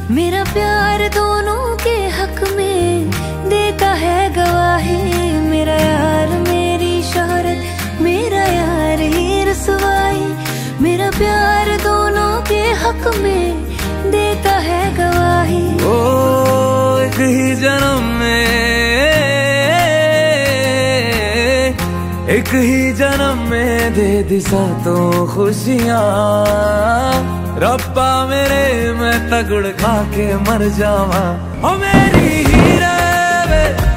मेरा प्यार दोनों के हक में देता है गवाही। मेरा यार मेरी शोहरत, मेरा यार ही रसवाई। मेरा प्यार दोनों के हक में देता है गवाही। ओ एक ही जन्म में, एक ही जन्म में दे दी सातों खुशियाँ। रब्बा मेरे मैं तगड़ खा के मर जावा, ओ मेरी हीरे वे